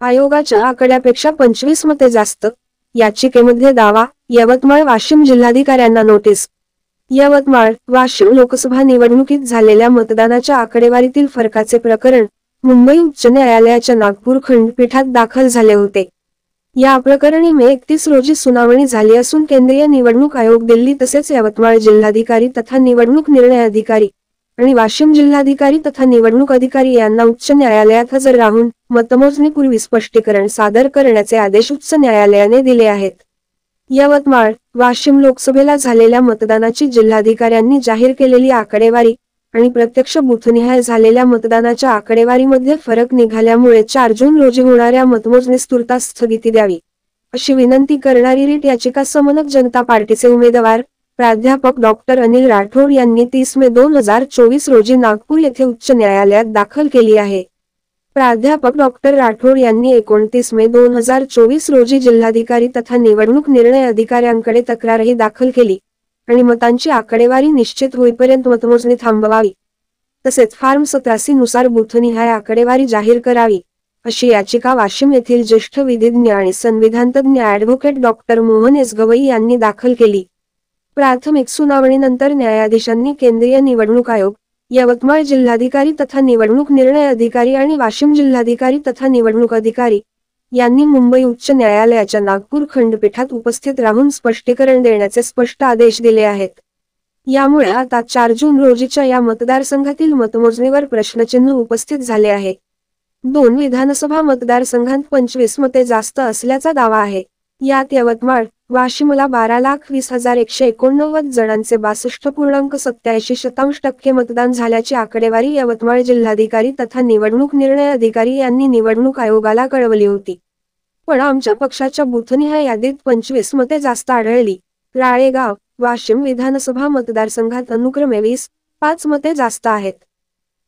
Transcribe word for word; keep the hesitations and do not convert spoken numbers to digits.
आयोगाच्या आकड्यापेक्षा पंचवीस मते जास्त, याचिकेमध्ये दावा. यवतमाळ वाशिम जिल्हाधिकाऱ्यांना नोटीस. यवतमाळ वाशिम लोकसभा निवडणुकीत झालेल्या मतदानाच्या आकडेवारीतील फरकाचे प्रकरण मुंबई उच्च न्यायालयाच्या नागपूर खंडपीठात दाखल झाले होते. या प्रकरणी मे एकतीस रोजी सुनावणी झाली असून केंद्रीय निवडणूक आयोग, दिल्ली तसेच यवतमाळ जिल्हाधिकारी तथा निवडणूक निर्णय अधिकारी आणि वाशिम जिल्हाधिकारी तथा निवडणूक अधिकारी यांना उच्च न्यायालयात हजर राहून मतमोजणीपूर्वी स्पष्टीकरण सादर करण्याचे आदेश उच्च न्यायालयाने दिले आहेत. यवतमाळ वाशिम लोकसभेला झालेल्या मतदानाची जिल्हाधिकाऱ्यांनी जाहीर केलेली आकडेवारी आणि प्रत्यक्ष बूथनिहाय झालेल्या मतदानाच्या आकडेवारीमध्ये फरक निघाल्यामुळे चार जून रोजी होणाऱ्या मतमोजणीस तुर्तास स्थगिती द्यावी, अशी विनंती करणारी रीट याचिका समनक जनता पार्टीचे उमेदवार प्राध्यापक डॉक्टर अनिल राठोड यांनी तीस मे दोन हजार चोवीस रोजी नागपूर येथे उच्च न्यायालयात दाखल केली आहे. प्राध्यापक डॉक्टर राठोड यांनी एकोणतीस मे दोन हजार चोवीस रोजी जिल्हाधिकारी तथा निवडणूक निर्णय अधिकाऱ्यांकडे तक्रारही दाखल केली आणि मतांची आकडेवारी निश्चित होईपर्यंत मतमोजणी थांबवावी, तसेच फॉर्म सतरासी नुसार बूथनिहाय आकडेवारी जाहीर करावी, अशी याचिका वाशिम येथील ज्येष्ठ विधिज्ञ आणि संविधानतज्ञ advocate doctor Mohan S Gavai यांनी दाखल केली. प्राथमिक सुनावणीनंतर न्यायाधीशांनी केंद्रीय निवडणूक आयोग, यवतमाळ जिल्हाधिकारी तथा निवडणूक निर्णय अधिकारी आणि वाशिम जिल्हाधिकारी तथा निवडणूक अधिकारी यांनी मुंबई उच्च न्यायालयाच्या नागपूर खंडपीठात उपस्थित राहून स्पष्टीकरण देण्याचे स्पष्ट आदेश दिले आहेत. यामुळे आता चार जून रोजीच्या या मतदारसंघातील मतमोजणीवर प्रश्नचिन्ह उपस्थित झाले आहे. दोन विधानसभा मतदारसंघांत पंचवीस मते जास्त असल्याचा दावा आहे. यात यवतमाळ वाशिमला बारा लाख वीस हजार एकशे एकोणनव्वद जणांचे बासष्ट पूर्णांक सत्याऐंशी शतांश टक्के मतदान झाल्याची आकडेवारी यवतमाळ जिल्हाधिकारी तथा निवडणूक निर्णय अधिकारी यांनी निवडणूक आयोगाला कळवली होती. पण आमच्या पक्षाच्या बूथनिहाय यादीत पंचवीस मते जास्त आढळली. राळेगाव वाशिम विधानसभा मतदारसंघात अनुक्रमे वीस, पाच मते जास्त आहेत.